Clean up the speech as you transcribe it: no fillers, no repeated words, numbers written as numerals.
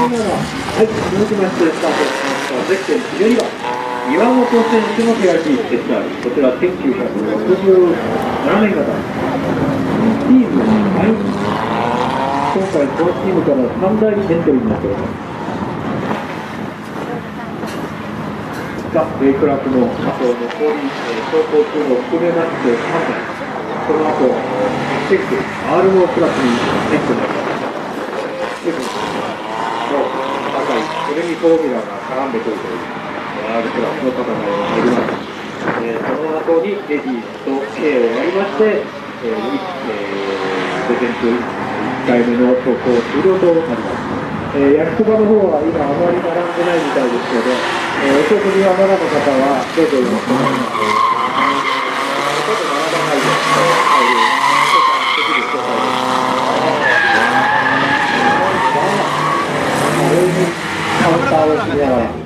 い、続きましてスタートしましたゼッケン12番岩本選手の手書きスペシャル、こちら1967年型チームはい、今回このチームから3大エントリーになっております。レイクラックのあと残り走行中を含めまして3名、その後チェック RO クラスにチェックになります。高いそれにフォーミュラが絡んでくるという R クラスの戦いが入ります。その後にレディーと K をやりまして、午前中1回目の走行終了となります。焼きそばの方は今あまり並んでないみたいですので、お食事はまだの方はどうぞよろしくお願いします。ちょっと並ばないで入る席で紹介です。上にカウンターをしながら